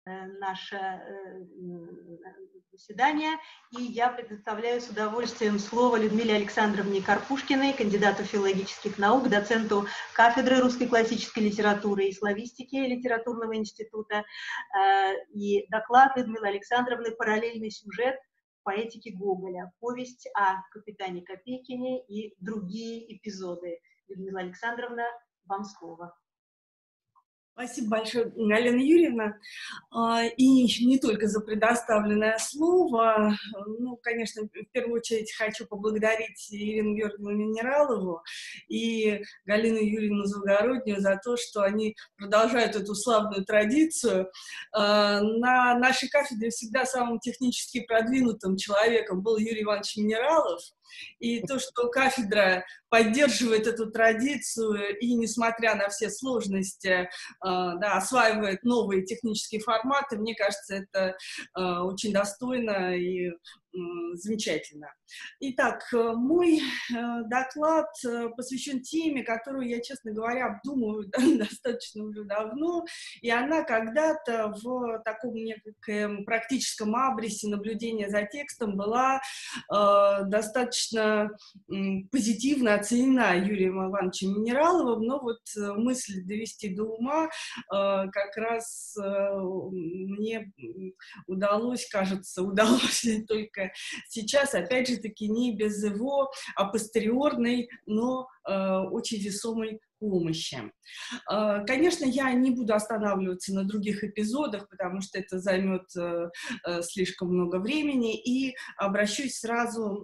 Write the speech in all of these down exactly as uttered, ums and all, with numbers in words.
наше заседание, и я предоставляю с удовольствием слово Людмиле Александровне Карпушкиной, кандидату филологических наук, доценту кафедры русской классической литературы и славистики Литературного института. И доклад Людмилы Александровны «Параллельный сюжет поэтики Гоголя. Повесть о капитане Копейкине и другие эпизоды». Людмила Александровна, вам слово. Спасибо большое, Галина Юрьевна. И не только за предоставленное слово. Ну, конечно, в первую очередь хочу поблагодарить Ирину Георгиевну Минералову и Галину Юрьевну Завгороднюю за то, что они продолжают эту славную традицию. На нашей кафедре всегда самым технически продвинутым человеком был Юрий Иванович Минералов. И то, что кафедра поддерживает эту традицию и, несмотря на все сложности, э, да, осваивает новые технические форматы, мне кажется, это э, очень достойно и э, замечательно. Итак, мой э, доклад посвящен теме, которую я, честно говоря, обдумываю достаточно уже давно, и она когда-то в таком неком практическом абресе наблюдения за текстом была э, достаточно э, позитивно оценена Юрием Ивановичем Минераловым, но вот мысль довести до ума э, как раз э, мне удалось, кажется, удалось только сейчас, опять же таки, не без его апостериорной, но э, очень весомой помощи. Э, конечно, я не буду останавливаться на других эпизодах, потому что это займет э, э, слишком много времени, и обращусь сразу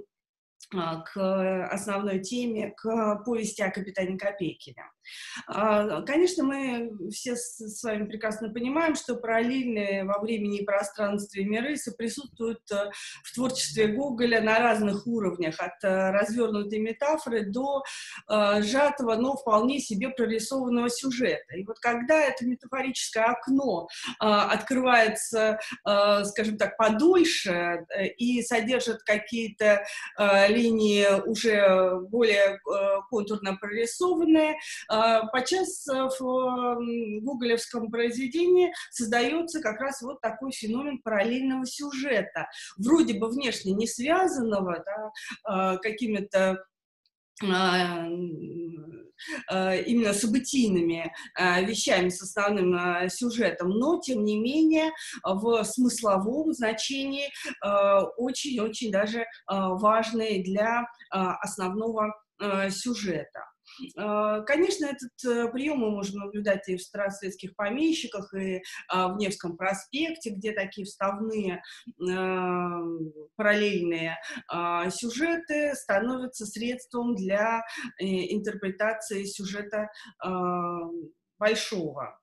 к основной теме, к повести о капитане Копейкине. Конечно, мы все с вами прекрасно понимаем, что параллельные во времени и пространстве миры соприсутствуют в творчестве Гоголя на разных уровнях, от развернутой метафоры до сжатого, но вполне себе прорисованного сюжета. И вот когда это метафорическое окно открывается, скажем так, подольше и содержит какие-то линии уже более контурно прорисованные, подчас в гоголевском произведении создается как раз вот такой феномен параллельного сюжета, вроде бы внешне не связанного, да, какими-то именно событийными вещами с основным сюжетом, но, тем не менее, в смысловом значении очень-очень даже важные для основного сюжета. Конечно, этот прием мы можем наблюдать и в старосветских помещиках, и в Невском проспекте, где такие вставные параллельные сюжеты становятся средством для интерпретации сюжета большого.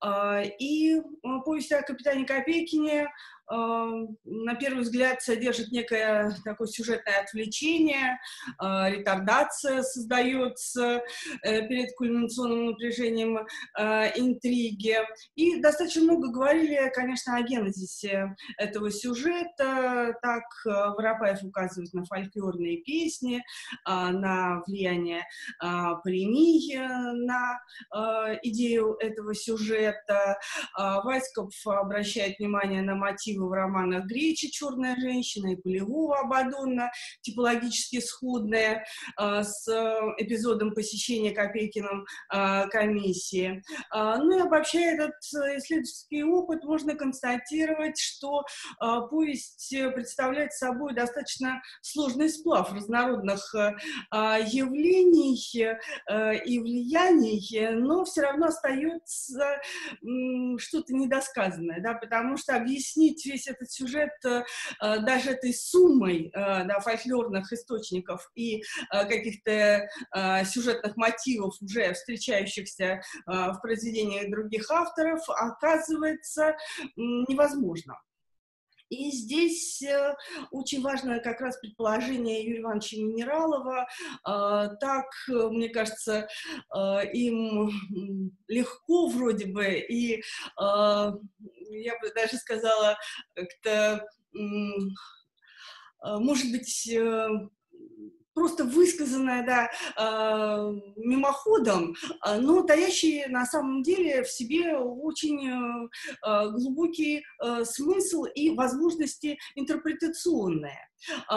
И повесть о капитане Копейкине на первый взгляд содержит некое такое сюжетное отвлечение, ретардация создается перед кульминационным напряжением интриги. И достаточно много говорили, конечно, о генезисе этого сюжета. Так Воропаев указывает на фольклорные песни, на влияние паремии на идею этого сюжета. Вайскоп обращает внимание на мотивы в романах Гречи «Черная женщина» и Полевого «Абаддона», типологически сходные э, с эпизодом посещения Копейкиным э, комиссии. Э, ну и обобщая этот исследовательский опыт, можно констатировать, что э, повесть представляет собой достаточно сложный сплав разнородных э, явлений э, и влияний, но все равно остается э, что-то недосказанное, да, потому что объяснить весь этот сюжет э, даже этой суммой э, да, фольклорных источников и э, каких-то э, сюжетных мотивов, уже встречающихся э, в произведениях других авторов, оказывается э, невозможно. И здесь э, очень важно как раз предположение Юрия Ивановича Минералова. Э, так, мне кажется, э, им легко вроде бы, и э, я бы даже сказала, как-то, э, может быть, э, просто высказанное, да, э, мимоходом, но таящее на самом деле в себе очень э, глубокий э, смысл и возможности интерпретационные.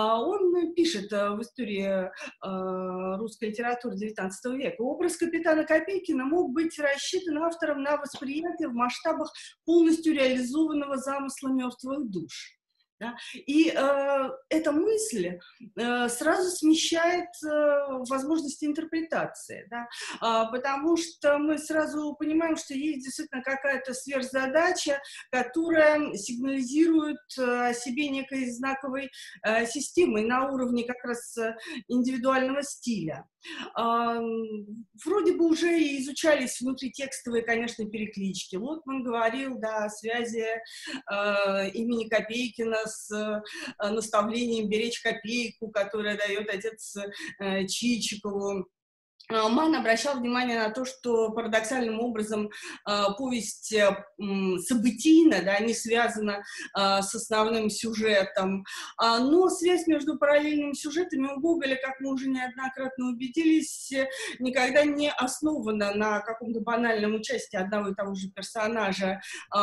Он пишет в истории э, русской литературы девятнадцатого века: образ капитана Копейкина мог быть рассчитан автором на восприятие в масштабах полностью реализованного замысла мертвых душ. Да? И э, эта мысль э, сразу смещает э, возможности интерпретации, да? а, потому что мы сразу понимаем, что есть действительно какая-то сверхзадача, которая сигнализирует о себе некой знаковой э, системой на уровне как раз индивидуального стиля. А, вроде бы уже и изучались внутритекстовые, конечно, переклички. Лотман говорил, да, о связи э, имени Копейкина с э, наставлением беречь копейку, которое дает отец э, Чичикову. Манн обращал внимание на то, что парадоксальным образом э, повесть э, событийна, да, не связана э, с основным сюжетом, а, но связь между параллельными сюжетами у Гоголя, как мы уже неоднократно убедились, никогда не основана на каком-то банальном участии одного и того же персонажа э,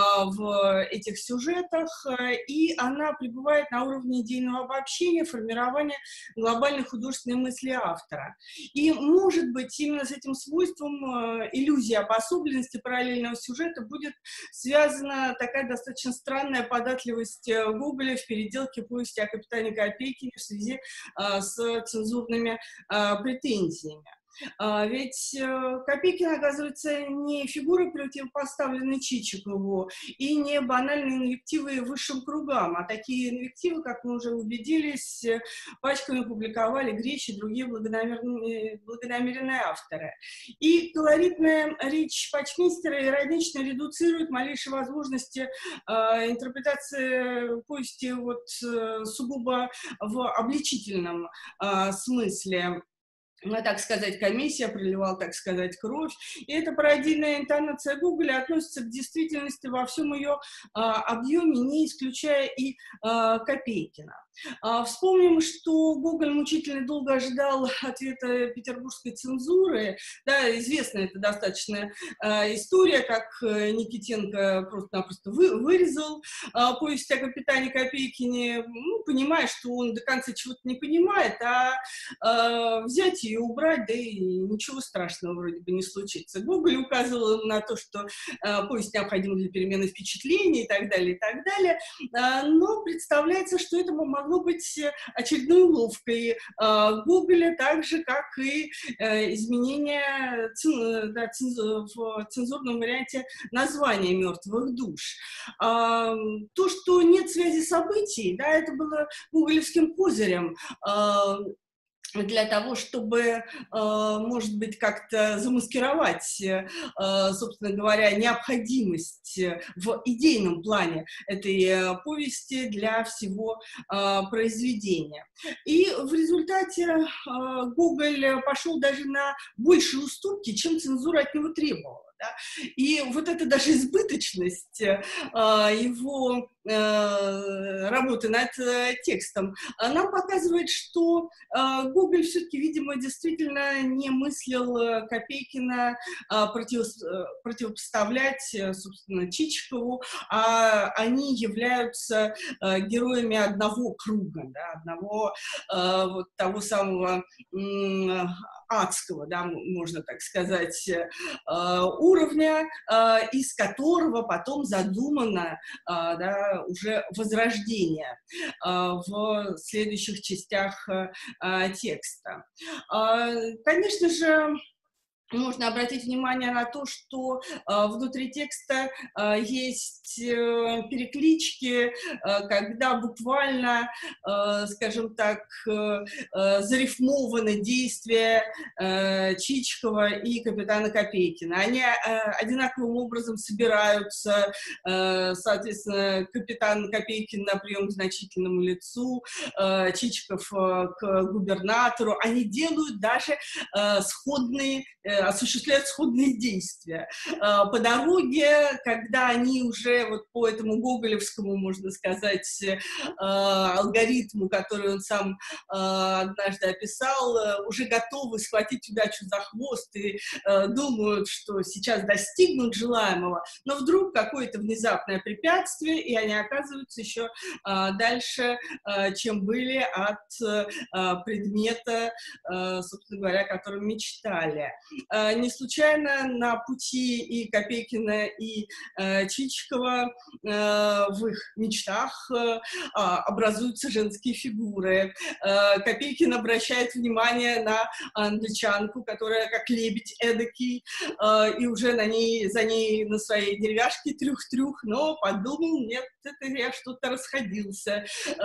в этих сюжетах, и она пребывает на уровне идейного обобщения, формирования глобальной художественной мысли автора. И, может быть, быть, именно с этим свойством э, иллюзии обособленности параллельного сюжета будет связана такая достаточно странная податливость э, Гоголя в переделке повести о капитане Копейкине в связи э, с цензурными э, претензиями. А, ведь э, Копейкин, оказывается, не фигура, противопоставленная Чичикову, и не банальные инвективы высшим кругам, а такие инвективы, как мы уже убедились, пачками публиковали Греч и другие благонамеренные, благонамеренные авторы. И колоритная речь почмейстера иронично редуцирует малейшие возможности э, интерпретации повести вот, э, сугубо в обличительном э, смысле. Так сказать, комиссия проливала, так сказать, кровь. И эта пародийная интонация Гоголя относится к действительности во всем ее а, объеме, не исключая и а, Копейкина. А, вспомним, что Гоголь мучительно долго ожидал ответа петербургской цензуры. Да, известная это достаточно а, история, как Никитенко просто-напросто вы, вырезал а, повесть о капитане Копейкине, ну, понимая, что он до конца чего-то не понимает, а, а взять ее убрать, да и ничего страшного вроде бы не случится. Гоголь указывал на то, что э, повесть необходима для перемены впечатлений и так далее, и так далее, э, но представляется, что это могло быть очередной уловкой э, Гоголя, так же, как и э, изменение цен, да, цензу, в цензурном варианте названия «Мертвых душ». Э, то, что нет связи событий, да, это было гоголевским козырем, э, для того, чтобы, э, может быть, как-то замаскировать, э, собственно говоря, необходимость в идейном плане этой э, повести для всего э, произведения. И в результате э, Гоголь пошел даже на большие уступки, чем цензура от него требовала. Да? И вот эта даже избыточность э, его э, работы над э, текстом нам показывает, что э, Гоголь все-таки, видимо, действительно не мыслил э, Копейкина э, против, э, противопоставлять, э, собственно, Чичикову, а они являются э, героями одного круга, да, одного э, вот того самого э, адского, да, можно так сказать, э, уровня, э, из которого потом задумано э, да, уже возрождение э, в следующих частях э, текста. Э, конечно же, можно обратить внимание на то, что э, внутри текста э, есть э, переклички, э, когда буквально, э, скажем так, э, э, зарифмованы действия э, Чичикова и капитана Копейкина. Они э, одинаковым образом собираются, э, соответственно, капитан Копейкин на прием к значительному лицу, э, Чичиков э, к губернатору. Они делают даже э, сходные э, осуществляют сходные действия. По дороге, когда они уже вот по этому гоголевскому, можно сказать, алгоритму, который он сам однажды описал, уже готовы схватить удачу за хвост и думают, что сейчас достигнут желаемого, но вдруг какое-то внезапное препятствие, и они оказываются еще дальше, чем были от предмета, собственно говоря, о котором мечтали. Не случайно на пути и Копейкина, и Чичикова в их мечтах образуются женские фигуры. Копейкин обращает внимание на англичанку, которая как лебедь эдакий, и уже на ней, за ней на своей деревяшке трюх-трюх, но подумал, нет, это я что-то расходился,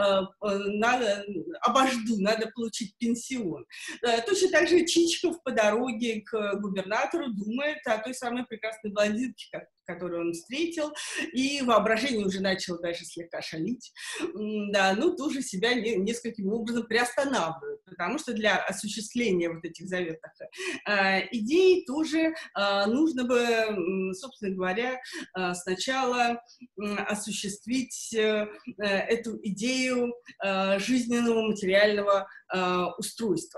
надо, обожду, надо получить пенсион. Точно так же Чичиков по дороге к губернатору думает о той самой прекрасной блондинке, которую он встретил, и воображение уже начало даже слегка шалить, да, ну, тоже себя не, нескольким образом приостанавливает, потому что для осуществления вот этих заветных э, идей тоже э, нужно бы, собственно говоря, э, сначала э, осуществить э, эту идею э, жизненного материального э, устройства.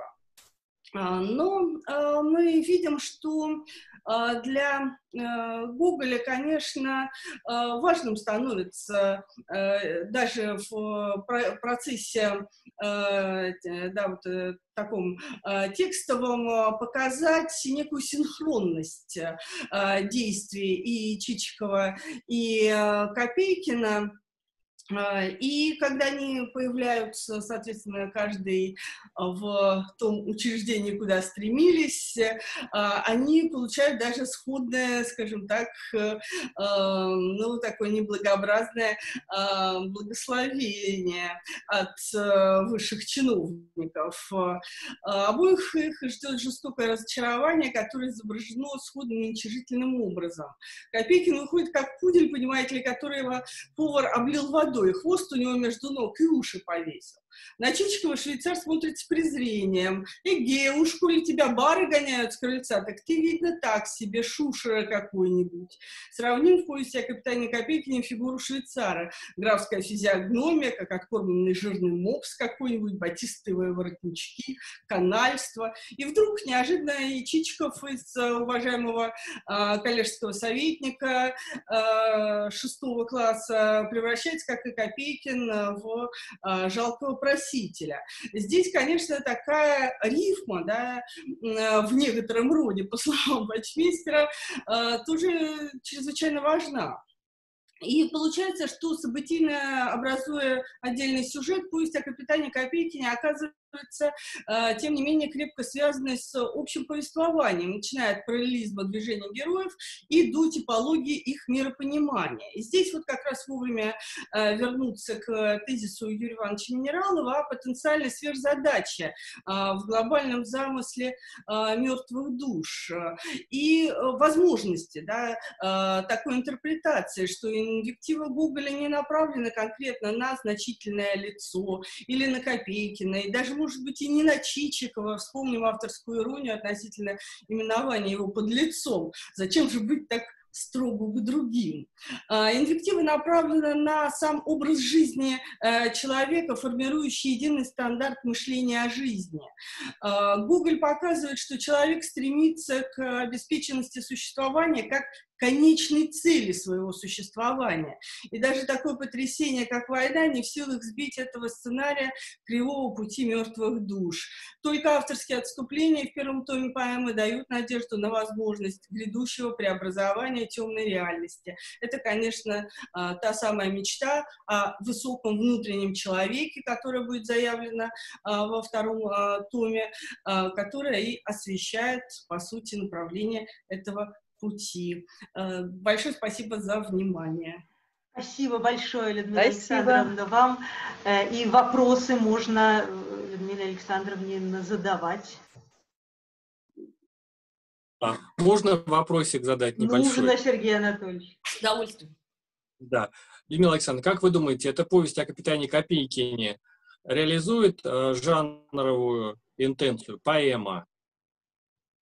Но э, мы видим, что э, для э, Гоголя, конечно, э, важным становится э, даже в про процессе э, да, вот, э, таком э, текстовом показать некую синхронность э, действий и Чичикова, и э, Копейкина. И когда они появляются, соответственно, каждый в том учреждении, куда стремились, они получают даже сходное, скажем так, ну, такое неблагообразное благословение от высших чиновников. Обоих их ждет жестокое разочарование, которое изображено сходным и уничижительным образом. Копейкин выходит как пудель, понимаете ли, которого повар облил водой, и хвост у него между ног, и уши повесил. На Чичикова швейцар смотрит с презрением. «Эге, уж коли тебя бары гоняют с крыльца, так ты, видно, так себе, шушера какой-нибудь». Сравним в повести о капитане Копейкине фигуру швейцара. Графская физиогномия, как откормленный жирный мопс какой-нибудь, батистовые воротнички, канальство. И вдруг неожиданно и Чичиков из уважаемого э, коллежского советника э, шестого класса превращается, как и Копейкин, в э, жалкого просителя. Здесь, конечно, такая рифма, да, в некотором роде, по словам почмейстера, тоже чрезвычайно важна. И получается, что событийно образуя отдельный сюжет, повесть о капитане Копейкине оказывается, э, тем не менее, крепко связанной с общим повествованием, начиная от параллелизма движения героев и до типологии их миропонимания. И здесь вот как раз вовремя э, вернуться к тезису Юрия Ивановича Минералова о потенциальной сверхзадаче э, в глобальном замысле э, мертвых душ и э, возможности, да, э, такой интерпретации, что инвектива Гоголя не направлена конкретно на значительное лицо или на Копейкина, и даже, может быть, и не на Чичикова. Вспомним авторскую иронию относительно именования его подлецом. Зачем же быть так строго к другим? Инвектива направлена на сам образ жизни человека, формирующий единый стандарт мышления о жизни. Гоголь показывает, что человек стремится к обеспеченности существования как конечной цели своего существования. И даже такое потрясение, как война, не в силах сбить этого сценария кривого пути мертвых душ. Только авторские отступления в первом томе поэмы дают надежду на возможность грядущего преобразования темной реальности. Это, конечно, та самая мечта о высоком внутреннем человеке, которая будет заявлена во втором томе, которая и освещает, по сути, направление этого пути. Большое спасибо за внимание. Спасибо большое, Людмила спасибо. Александровна, вам. И вопросы можно Людмиле Александровне задавать. А, можно вопросик задать небольшой? Нужно, Сергей Анатольевич. С удовольствием. Да. Людмила Александровна, как вы думаете, эта повесть о капитане Копейкине реализует э, жанровую интенцию, поэма?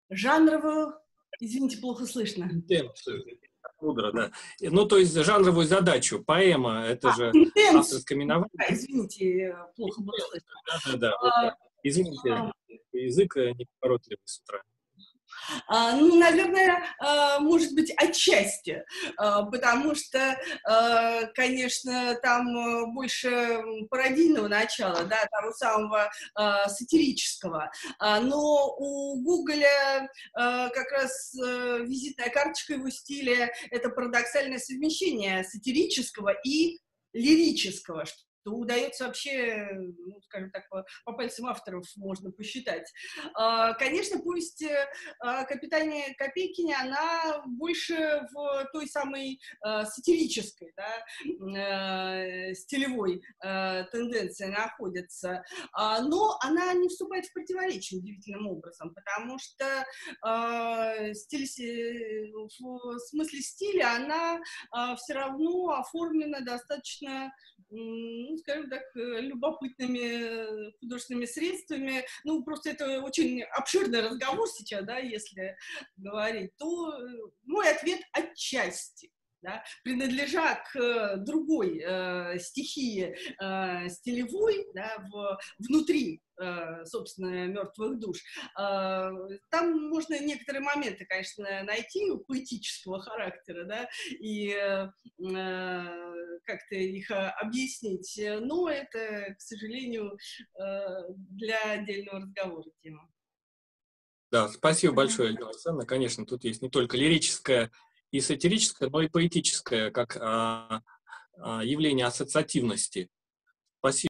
жанровую, извините, плохо слышно. Мудро, да. Ну, то есть жанровую задачу. Поэма, это а, же интенс... авторское именование. Да, извините, плохо было слышно. Да, да, да. Вот, извините, язык неповоротливый с утра. А, ну, наверное, а, может быть, отчасти, а, потому что, а, конечно, там больше пародийного начала, да, того самого а, сатирического, а, но у Гоголя а, как раз а, визитная карточка его стиля — это парадоксальное совмещение сатирического и лирического, что удается вообще, ну, скажем так, по, по пальцам авторов можно посчитать. А, конечно, повесть о капитане Копейкине, она больше в той самой а, сатирической, да, э, стилевой э, тенденции находится, а, но она не вступает в противоречие удивительным образом, потому что э, стиль, в смысле стиля она э, все равно оформлена достаточно, ну, скажем так, любопытными художественными средствами. Ну, просто это очень обширный разговор сейчас, да, если говорить, то мой ответ отчасти. Да, принадлежа к другой э, стихии э, стилевой, да, в, внутри, э, собственно, «Мертвых душ», э, там можно некоторые моменты, конечно, найти поэтического характера, да, и э, как-то их объяснить, но это, к сожалению, э, для отдельного разговора тема. Да, спасибо большое, Людмила Александровна. Конечно, тут есть не только лирическое и сатирическое, но и поэтическое, как а, а, явление ассоциативности. Спасибо.